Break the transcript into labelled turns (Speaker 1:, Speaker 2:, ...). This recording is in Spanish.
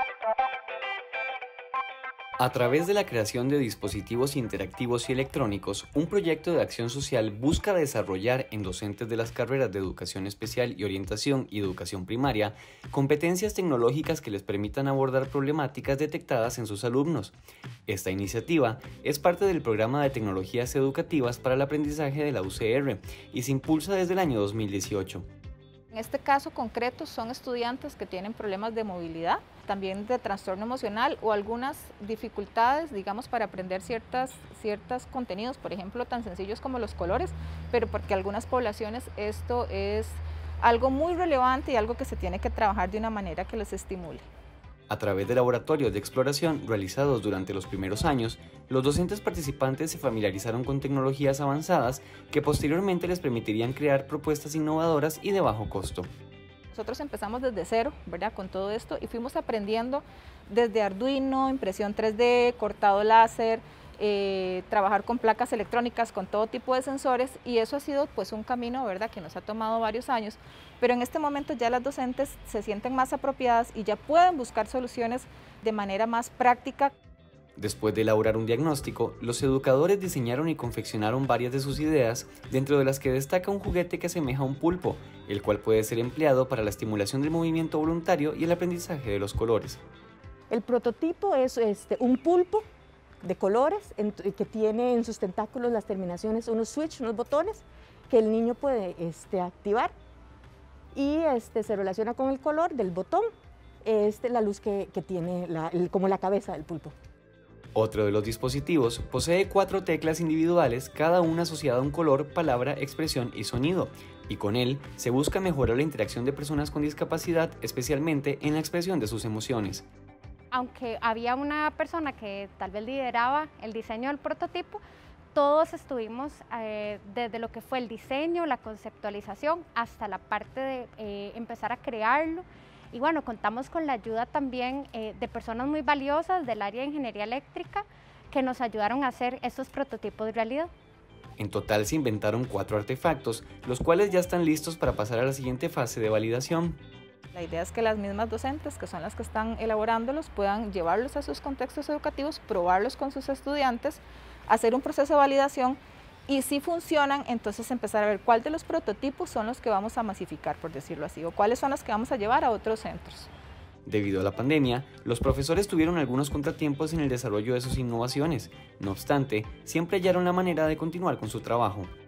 Speaker 1: A través de la creación de dispositivos interactivos y electrónicos, un proyecto de acción social busca desarrollar en docentes de las carreras de Educación Especial y Orientación y Educación Primaria competencias tecnológicas que les permitan abordar problemáticas detectadas en sus alumnos. Esta iniciativa es parte del Programa de Tecnologías Educativas para el Aprendizaje de la UCR y se impulsa desde el año 2018.
Speaker 2: En este caso concreto son estudiantes que tienen problemas de movilidad, también de trastorno emocional o algunas dificultades, digamos, para aprender ciertos contenidos, por ejemplo, tan sencillos como los colores, pero porque algunas poblaciones esto es algo muy relevante y algo que se tiene que trabajar de una manera que les estimule.
Speaker 1: A través de laboratorios de exploración realizados durante los primeros años, los docentes participantes se familiarizaron con tecnologías avanzadas que posteriormente les permitirían crear propuestas innovadoras y de bajo costo.
Speaker 2: Nosotros empezamos desde cero, ¿verdad?, con todo esto y fuimos aprendiendo desde Arduino, impresión 3D, cortado láser, trabajar con placas electrónicas, con todo tipo de sensores, y eso ha sido pues un camino, ¿verdad?, que nos ha tomado varios años, pero en este momento ya las docentes se sienten más apropiadas y ya pueden buscar soluciones de manera más práctica.
Speaker 1: Después de elaborar un diagnóstico, los educadores diseñaron y confeccionaron varias de sus ideas, dentro de las que destaca un juguete que asemeja a un pulpo, el cual puede ser empleado para la estimulación del movimiento voluntario y el aprendizaje de los colores.
Speaker 3: El prototipo es un pulpo de colores que tiene en sus tentáculos las terminaciones, unos switch, unos botones que el niño puede activar y se relaciona con el color del botón, la luz que tiene como la cabeza del pulpo.
Speaker 1: Otro de los dispositivos posee 4 teclas individuales, cada una asociada a un color, palabra, expresión y sonido, y con él se busca mejorar la interacción de personas con discapacidad, especialmente en la expresión de sus emociones.
Speaker 4: Aunque había una persona que tal vez lideraba el diseño del prototipo, todos estuvimos desde lo que fue el diseño, la conceptualización, hasta la parte de empezar a crearlo. Y bueno, contamos con la ayuda también de personas muy valiosas del área de ingeniería eléctrica que nos ayudaron a hacer estos prototipos de realidad.
Speaker 1: En total se inventaron 4 artefactos, los cuales ya están listos para pasar a la siguiente fase de validación.
Speaker 2: La idea es que las mismas docentes, que son las que están elaborándolos, puedan llevarlos a sus contextos educativos, probarlos con sus estudiantes, hacer un proceso de validación y si funcionan, entonces empezar a ver cuál de los prototipos son los que vamos a masificar, por decirlo así, o cuáles son los que vamos a llevar a otros centros.
Speaker 1: Debido a la pandemia, los profesores tuvieron algunos contratiempos en el desarrollo de sus innovaciones. No obstante, siempre hallaron la manera de continuar con su trabajo.